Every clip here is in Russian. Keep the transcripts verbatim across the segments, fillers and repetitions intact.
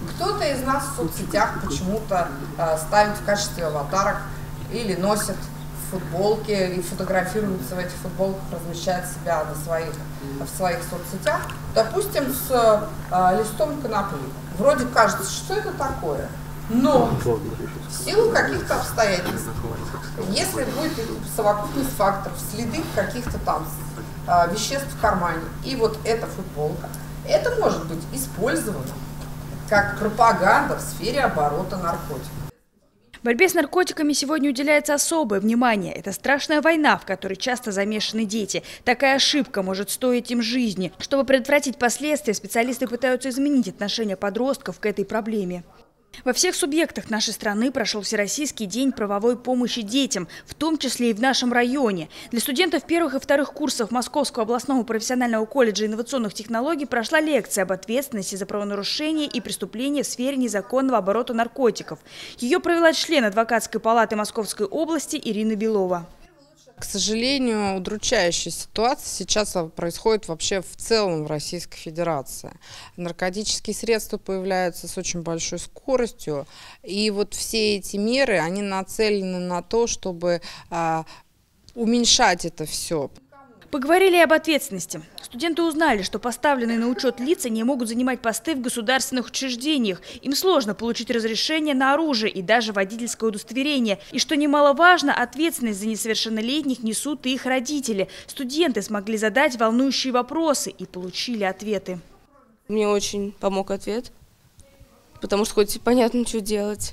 Кто-то из нас в соцсетях почему-то э, ставит в качестве аватарок или носит футболки и фотографируется в этих футболках, размещает себя на своих, в своих соцсетях, допустим, с э, листом конопли. Вроде кажется, что это такое, но в силу каких-то обстоятельств, если будет совокупность факторов, следы каких-то там э, веществ в кармане, и вот эта футболка, это может быть использовано как пропаганда в сфере оборота наркотиков. Борьбе с наркотиками сегодня уделяется особое внимание. Это страшная война, в которой часто замешаны дети. Такая ошибка может стоить им жизни. Чтобы предотвратить последствия, специалисты пытаются изменить отношение подростков к этой проблеме. Во всех субъектах нашей страны прошел Всероссийский день правовой помощи детям, в том числе и в нашем районе. Для студентов первых и вторых курсов Московского областного профессионального колледжа инновационных технологий прошла лекция об ответственности за правонарушения и преступления в сфере незаконного оборота наркотиков. Ее провела член адвокатской палаты Московской области Ирина Белова. К сожалению, удручающая ситуация сейчас происходит вообще в целом в Российской Федерации. Наркотические средства появляются с очень большой скоростью, и вот все эти меры, они нацелены на то, чтобы а, уменьшать это все. Поговорили об ответственности. Студенты узнали, что поставленные на учет лица не могут занимать посты в государственных учреждениях. Им сложно получить разрешение на оружие и даже водительское удостоверение. И что немаловажно, ответственность за несовершеннолетних несут и их родители. Студенты смогли задать волнующие вопросы и получили ответы. Мне очень помог ответ, потому что хоть понятно, что делать.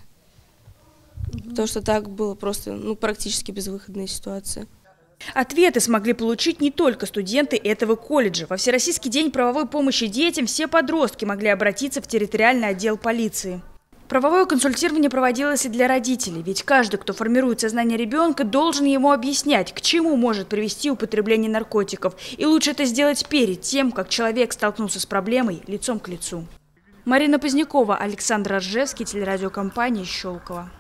Потому что так было просто, ну, практически безвыходная ситуация. Ответы смогли получить не только студенты этого колледжа. Во Всероссийский день правовой помощи детям все подростки могли обратиться в территориальный отдел полиции. Правовое консультирование проводилось и для родителей, ведь каждый, кто формирует сознание ребенка, должен ему объяснять, к чему может привести употребление наркотиков. И лучше это сделать перед тем, как человек столкнулся с проблемой лицом к лицу. Марина Позднякова, Александр Ржевский, телерадиокомпания «Щелково».